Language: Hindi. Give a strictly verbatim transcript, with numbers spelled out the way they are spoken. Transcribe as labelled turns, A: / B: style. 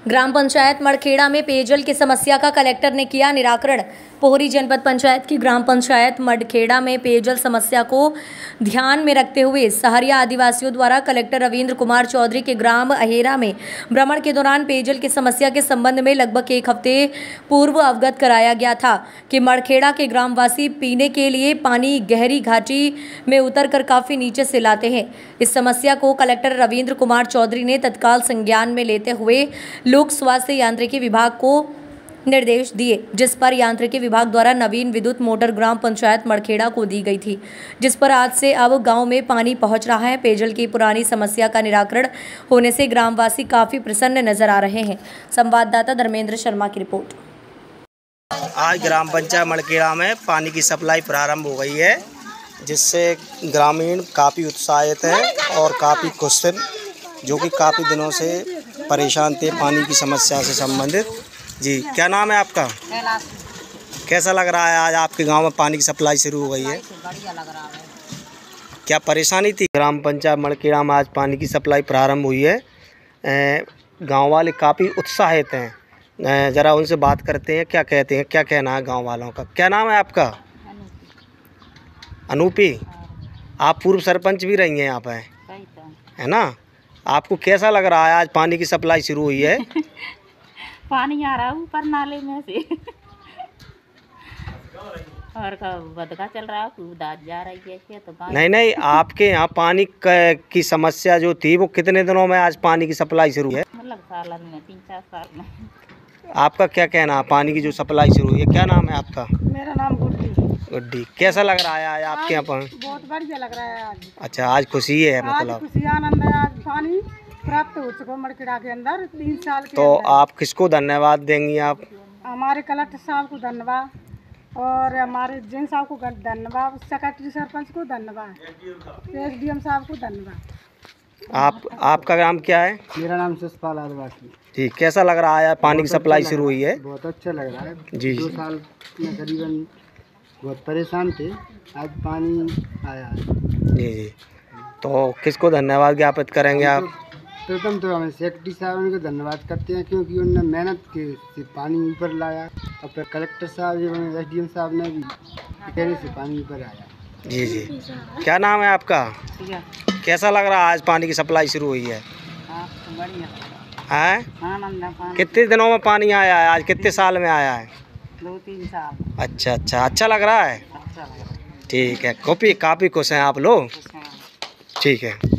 A: ग्राम पंचायत मड़खेड़ा में पेयजल की समस्या का कलेक्टर ने किया निराकरण। पोहरी जनपद पंचायत की ग्राम पंचायत मड़खेड़ा में पेयजल समस्या को ध्यान में रखते हुए सहरिया आदिवासियों द्वारा कलेक्टर रविंद्र कुमार चौधरी के ग्राम अहेरा में भ्रमण के दौरान पेयजल की समस्या के संबंध में लगभग एक हफ्ते पूर्व अवगत कराया गया था कि मड़खेड़ा के ग्रामवासी पीने के लिए पानी गहरी घाटी में उतरकर काफी नीचे से लाते हैं। इस समस्या को कलेक्टर रविंद्र कुमार चौधरी ने तत्काल संज्ञान में लेते हुए लोक स्वास्थ्य यांत्रिकी विभाग को निर्देश दिए, जिस पर यांत्रिकी विभाग द्वारा नवीन विद्युत मोटर ग्राम पंचायत मड़खेड़ा को दी गई थी, जिस पर आज से अब गांव में पानी पहुंच रहा है। पेयजल की पुरानी समस्या का निराकरण होने से ग्रामवासी काफी प्रसन्न नजर आ रहे हैं। संवाददाता धर्मेंद्र शर्मा की रिपोर्ट।
B: आज ग्राम पंचायत मड़खेड़ा में पानी की सप्लाई प्रारंभ हो गई है, जिससे ग्रामीण काफ़ी उत्साहित हैं और काफ़ी खुश हैं, जो कि काफ़ी दिनों से परेशान थे पानी की समस्या से संबंधित। जी, क्या नाम है आपका? कैसा लग रहा है आज आपके गांव में पानी की सप्लाई शुरू हो गई है?
C: बढ़िया लग रहा है।
B: क्या परेशानी थी? ग्राम पंचायत मड़खेड़ा में आज पानी की सप्लाई प्रारंभ हुई है। गांव वाले काफ़ी उत्साहित हैं, ज़रा उनसे बात करते हैं, क्या कहते हैं, क्या कहना है गाँव वालों का। क्या नाम है आपका? अनूपी। आप पूर्व सरपंच भी रही हैं यहाँ पे, है ना? आपको कैसा लग रहा है आज पानी की सप्लाई शुरू हुई है?
C: पानी आ रहा है ऊपर नाले में से और का बदका चल रहा है, दाद जा रही है तो
B: नहीं नहीं, आपके यहाँ पानी की समस्या जो थी वो कितने दिनों में आज पानी की सप्लाई शुरू है?
C: मतलब साल में, तीन चार साल में।
B: आपका क्या कहना है पानी की जो सप्लाई शुरू हुई है? क्या नाम है आपका?
C: मेरा नाम गुड्डी।
B: गुड्डी, कैसा लग रहा है आज आपके यहाँ पर?
C: बहुत बढ़िया लग रहा है आज।
B: अच्छा, आज खुशी है मतलब?
C: आज खुशी आनंद है। आज पानी प्राप्त हो चुका मड़खेड़ा के अंदर तीन साल के
B: तो
C: अंदर।
B: आप किसको धन्यवाद देंगी? आप
C: हमारे कलेक्टर साहब को धन्यवाद और हमारे जिन साहब को धन्यवाद, सेक्रेटरी सरपंच को धन्यवाद, एस डी एम साहब को धन्यवाद।
B: आप आपका नाम क्या है?
C: मेरा नाम ससपाल आदिवासी।
B: जी, कैसा लग रहा है पानी की सप्लाई शुरू हुई है?
C: बहुत अच्छा लग रहा है
B: जी।
C: दो साल में करीबन बहुत परेशान थे, आज पानी आया है।
B: जी जी, तो किसको धन्यवाद ज्ञापित करेंगे आप?
C: प्रथम तो हमें सेक्रेटरी साहब को धन्यवाद करते हैं, क्योंकि उन्होंने मेहनत के से पानी ऊपर लाया और फिर कलेक्टर साहब एवं एस डी एम साहब ने भी कहने से पानी ऊपर आया।
B: जी जी, क्या नाम है आपका? कैसा लग रहा है आज पानी की सप्लाई शुरू हुई है? है? कितने दिनों में पानी आया है? आज कितने साल में आया है?
C: दो तीन साल।
B: अच्छा अच्छा, अच्छा लग रहा है।
C: अच्छा लग रहा है।
B: ठीक है, कॉपी काफ़ी खुश हैं आप लोग? ठीक है।